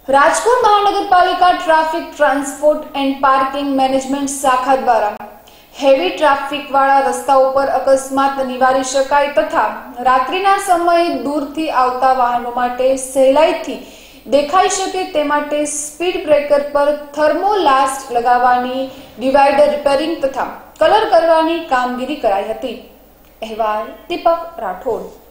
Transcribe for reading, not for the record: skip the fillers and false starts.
રાજકોટ મહાનગરપાલિકા traffic transport and parking management શાખા દ્વારા હેવી ટ્રાફિક વાળા રસ્તાઓ પર અકસ્માત નિવારી શકાય તથા રાત્રિના સમયે દૂરથી આવતા વાહનો માટે સહેલાઈથી દેખાઈ શકે તે માટે સ્પીડ બ્રેકર પર થર્મોલાસ્ટ લગાવવાની, ડિવાઈડર રિપેરિંગ તથા કલર કરવાની કામગીરી કરાઈ હતી। અહેવાલ દીપક રાઠોડ।